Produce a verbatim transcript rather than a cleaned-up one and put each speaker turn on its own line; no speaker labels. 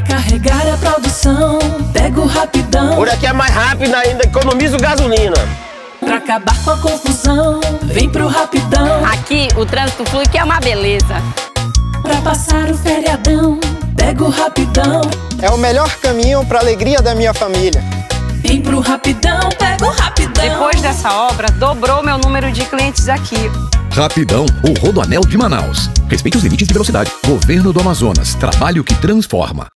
carregar a produção, pega o Rapidão.
Por aqui é mais rápido ainda, economizo gasolina.
Pra acabar com a confusão, vem pro Rapidão.
Aqui o trânsito flui que é uma beleza.
Pra passar o feriadão, pega o Rapidão.
É o melhor caminho pra alegria da minha família.
Vem pro Rapidão, pega o Rapidão.
Depois dessa obra, dobrou meu número de clientes aqui.
Rapidão, o Rodoanel de Manaus. Respeite os limites de velocidade. Governo do Amazonas. Trabalho que transforma.